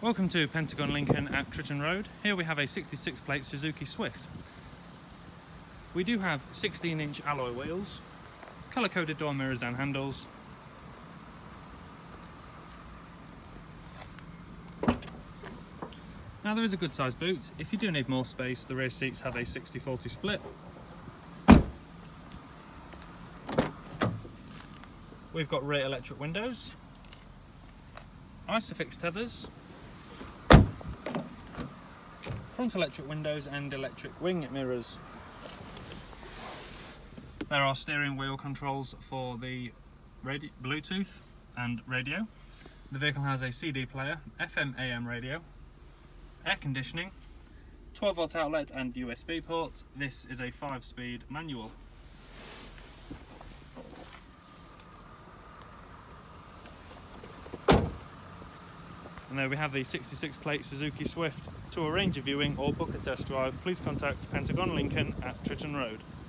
Welcome to Pentagon Lincoln at Tritton Road. Here we have a 66 plate Suzuki Swift. We do have 16-inch alloy wheels, colour-coded door mirrors and handles. Now there is a good sized boot. If you do need more space, the rear seats have a 60-40 split. We've got rear electric windows, ISOFIX tethers, front electric windows and electric wing mirrors. There are steering wheel controls for the Bluetooth and radio. The vehicle has a CD player, FM AM radio, air conditioning, 12-volt outlet and USB port. This is a 5-speed manual. And there we have the 66 plate Suzuki Swift. To arrange a viewing or book a test drive, please contact Pentagon Lincoln at Tritton Road.